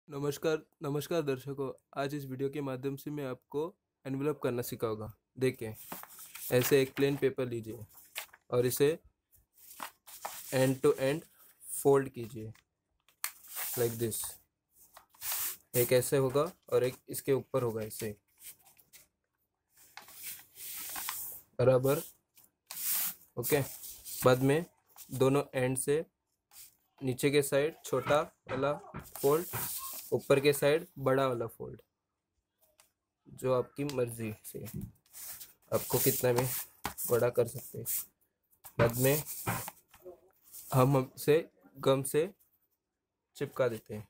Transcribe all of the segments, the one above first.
नमस्कार नमस्कार दर्शकों। आज इस वीडियो के माध्यम से मैं आपको एनवेलप करना सिखाऊंगा। देखिए, ऐसे एक प्लेन पेपर लीजिए और इसे एंड टू एंड फोल्ड कीजिए लाइक दिस। एक ऐसे होगा और एक इसके ऊपर होगा, ऐसे बराबर। ओके, बाद में दोनों एंड से नीचे के साइड छोटा वाला फोल्ड, ऊपर के साइड बड़ा वाला फोल्ड, जो आपकी मर्जी से आपको कितना में बड़ा कर सकते हैं। बाद में हम इसे गम से चिपका देते हैं,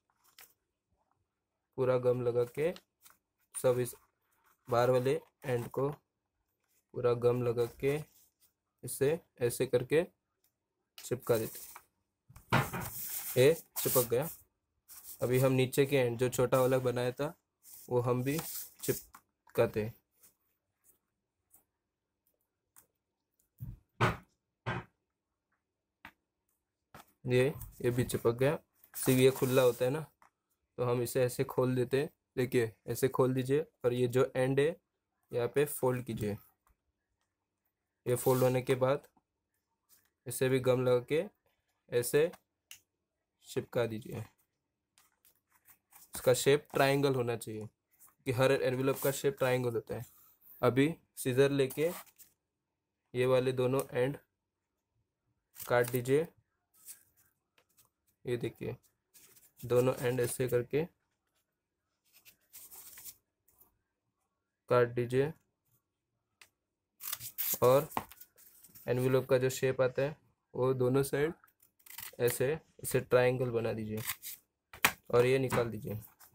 पूरा गम लगा के सब इस बाहर वाले एंड को पूरा गम लगा के इसे ऐसे करके चिपका देते हैं। ये चिपक गया। अभी हम नीचे के एंड जो छोटा वाला बनाया था वो हम भी चिपकाते हैं। ये भी चिपक गया। सिर्फ ये खुला होता है ना, तो हम इसे ऐसे खोल देते हैं। देखिए, ऐसे खोल दीजिए और ये जो एंड है यहाँ पे फोल्ड कीजिए। ये फोल्ड होने के बाद इसे भी गम लगा के ऐसे चिपका दीजिए। इसका शेप ट्रायंगल होना चाहिए कि हर एनवेलप का शेप ट्रायंगल होता है। अभी सीजर लेके ये वाले दोनों एंड काट दीजिए। ये देखिए, दोनों एंड ऐसे करके काट दीजिए और एनवेलप का जो शेप आता है वो दोनों साइड ऐसे इसे ट्रायंगल बना दीजिए और ये निकाल दीजिए।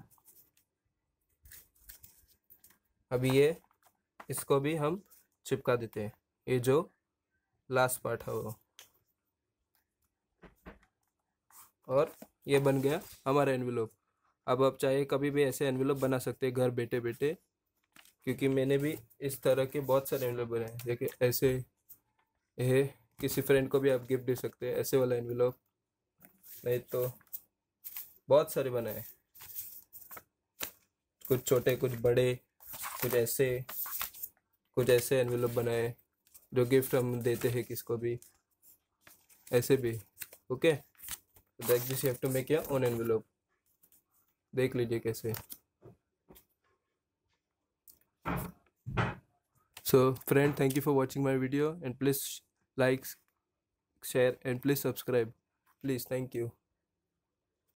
अभी ये इसको भी हम चिपका देते हैं, ये जो लास्ट पार्ट है वो। और ये बन गया हमारा एनवेलप। अब आप चाहे कभी भी ऐसे एनवेलप बना सकते हैं घर बैठे बैठे, क्योंकि मैंने भी इस तरह के बहुत सारे एनवेलप बनाए हैं। देखिए, ऐसे ये किसी फ्रेंड को भी आप गिफ्ट दे सकते हैं, ऐसे वाला एनवेलप। नहीं तो बहुत सारे बनाए, कुछ छोटे कुछ बड़े, कुछ ऐसे एनवेलप बनाए जो गिफ्ट हम देते हैं किसको भी, ऐसे भी। Okay, like this you have to make your own envelope. देख लीजिए कैसे। So friend, thank you for watching my video and please like, share and please subscribe. Please, thank you.